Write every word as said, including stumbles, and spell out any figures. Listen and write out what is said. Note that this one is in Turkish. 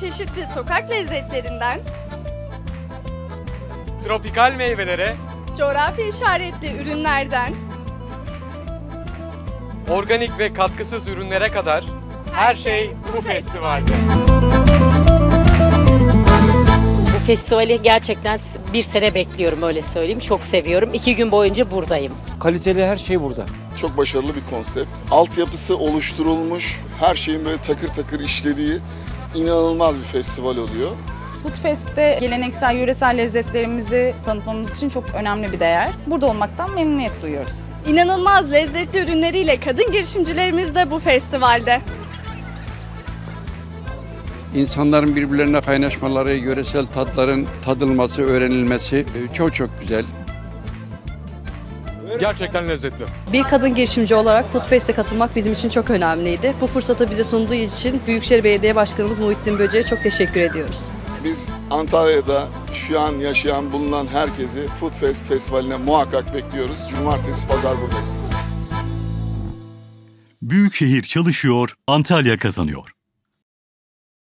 çeşitli sokak lezzetlerinden Tropikal meyvelere, coğrafi işaretli ürünlerden organik ve katkısız ürünlere kadar her şey bu festivalde. Bu festivali gerçekten bir sene bekliyorum, öyle söyleyeyim. Çok seviyorum. İki gün boyunca buradayım. Kaliteli her şey burada. Çok başarılı bir konsept. Altyapısı oluşturulmuş, her şeyin böyle takır takır işlediği inanılmaz bir festival oluyor. Food Fest'te geleneksel, yöresel lezzetlerimizi tanıtmamız için çok önemli bir değer. Burada olmaktan memnuniyet duyuyoruz. inanılmaz lezzetli ürünleriyle kadın girişimcilerimiz de bu festivalde. İnsanların birbirlerine kaynaşmaları, yöresel tatların tadılması, öğrenilmesi çok çok güzel. Gerçekten lezzetli. Bir kadın girişimci olarak Food Fest'e katılmak bizim için çok önemliydi. Bu fırsatı bize sunduğu için Büyükşehir Belediye Başkanımız Muhittin Böce'ye çok teşekkür ediyoruz. Biz Antalya'da şu an yaşayan, bulunan herkesi Food Fest Festivali'ne muhakkak bekliyoruz. Cumartesi, pazar buradayız. Büyükşehir çalışıyor, Antalya kazanıyor.